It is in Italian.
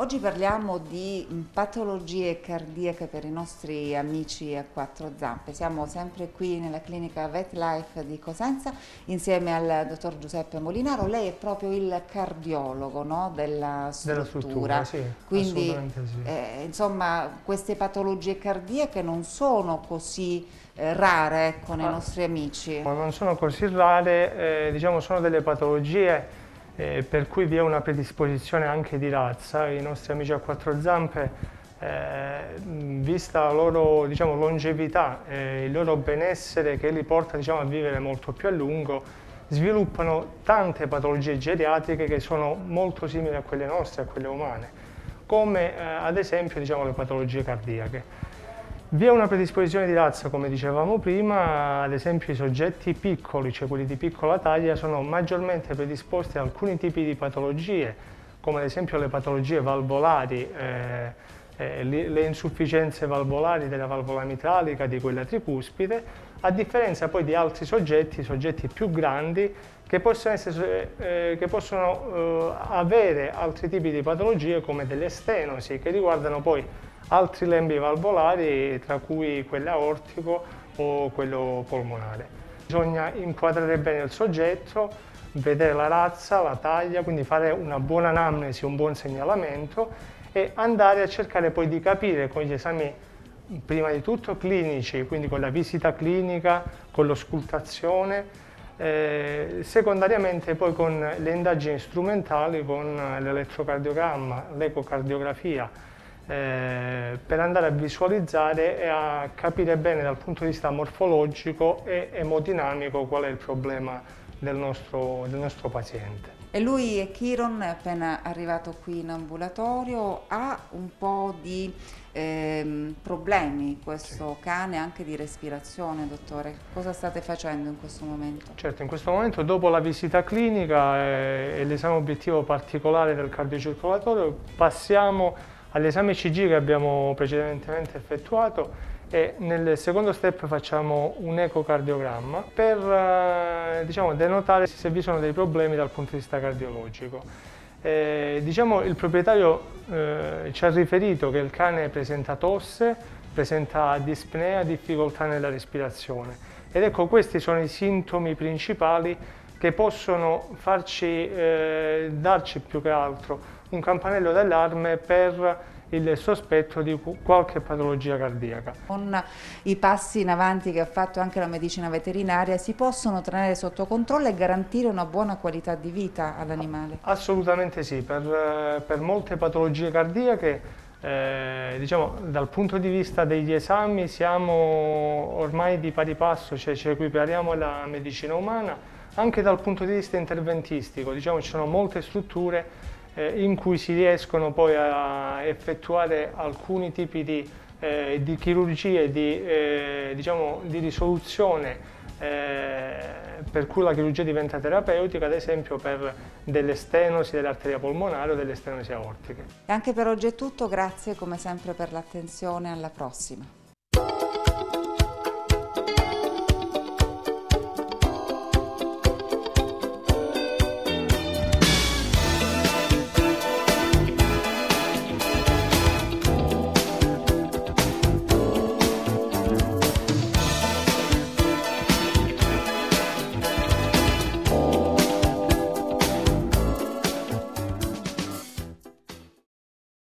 Oggi parliamo di patologie cardiache per i nostri amici a quattro zampe. Siamo sempre qui nella clinica VetLife di Cosenza insieme al dottor Giuseppe Molinaro. Lei è proprio il cardiologo, no, della struttura. Sì, Quindi, assolutamente sì. insomma, queste patologie cardiache non sono così rare, ecco, nei nostri amici. Non sono così rare, diciamo sono delle patologie per cui vi è una predisposizione anche di razza. I nostri amici a quattro zampe, vista la loro, diciamo, longevità, il loro benessere che li porta, diciamo, a vivere molto più a lungo, sviluppano tante patologie geriatriche che sono molto simili a quelle nostre, a quelle umane, come ad esempio, diciamo, le patologie cardiache. Vi è una predisposizione di razza, come dicevamo prima, ad esempio i soggetti piccoli, cioè quelli di piccola taglia, sono maggiormente predisposti a alcuni tipi di patologie, come ad esempio le patologie valvolari, le insufficienze valvolari della valvola mitralica, di quella tricuspide, a differenza poi di altri soggetti più grandi che possono avere altri tipi di patologie come delle stenosi, che riguardano poi altri lembi valvolari, tra cui quello aortico o quello polmonare. Bisogna inquadrare bene il soggetto, vedere la razza, la taglia, quindi fare una buona anamnesi, un buon segnalamento e andare a cercare poi di capire con gli esami, prima di tutto clinici, quindi con la visita clinica, con l'auscultazione, secondariamente poi con le indagini strumentali, con l'elettrocardiogramma, l'ecocardiografia, per andare a visualizzare e a capire bene dal punto di vista morfologico e emodinamico qual è il problema del nostro paziente. E lui è Chiron, è appena arrivato qui in ambulatorio, ha un po' di problemi questo cane anche di respirazione, dottore. Cosa state facendo in questo momento? Certo, in questo momento dopo la visita clinica e l'esame obiettivo particolare del cardiocircolatorio passiamo all'esame ECG che abbiamo precedentemente effettuato e nel secondo step facciamo un ecocardiogramma per diciamo, denotare se vi sono dei problemi dal punto di vista cardiologico. Diciamo, il proprietario ci ha riferito che il cane presenta tosse, presenta dispnea, difficoltà nella respirazione ed ecco questi sono i sintomi principali che possono farci darci più che altro un campanello d'allarme per il sospetto di qualche patologia cardiaca. Con i passi in avanti che ha fatto anche la medicina veterinaria si possono tenere sotto controllo e garantire una buona qualità di vita all'animale? Assolutamente sì, per molte patologie cardiache diciamo, dal punto di vista degli esami siamo ormai di pari passo, cioè ci equipariamo alla medicina umana, anche dal punto di vista interventistico, diciamo, ci sono molte strutture in cui si riescono poi a effettuare alcuni tipi di chirurgie, diciamo, di risoluzione, per cui la chirurgia diventa terapeutica, ad esempio per delle stenosi dell'arteria polmonare o delle stenosi aortiche. E anche per oggi è tutto, grazie come sempre per l'attenzione, alla prossima.